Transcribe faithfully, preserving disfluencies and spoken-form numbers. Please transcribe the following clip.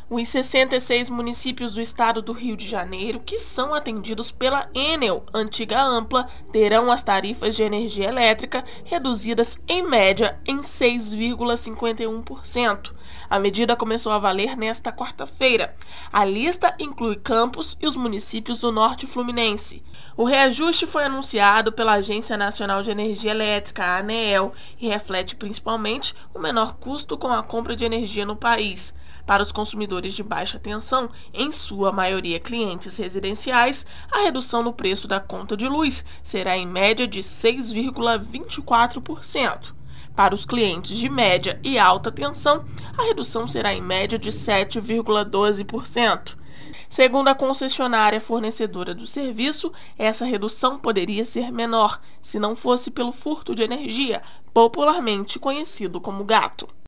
Os sessenta e seis municípios do estado do Rio de Janeiro, que são atendidos pela Enel, antiga Ampla, terão as tarifas de energia elétrica reduzidas em média em seis vírgula cinquenta e um por cento. A medida começou a valer nesta quarta-feira. A lista inclui Campos e os municípios do Norte Fluminense. O reajuste foi anunciado pela Agência Nacional de Energia Elétrica, a ANEEL, e reflete principalmente o menor custo com a compra de energia no país. Para os consumidores de baixa tensão, em sua maioria clientes residenciais, a redução no preço da conta de luz será em média de seis vírgula vinte e quatro por cento. Para os clientes de média e alta tensão, a redução será em média de sete vírgula doze por cento. Segundo a concessionária fornecedora do serviço, essa redução poderia ser menor se não fosse pelo furto de energia, popularmente conhecido como gato.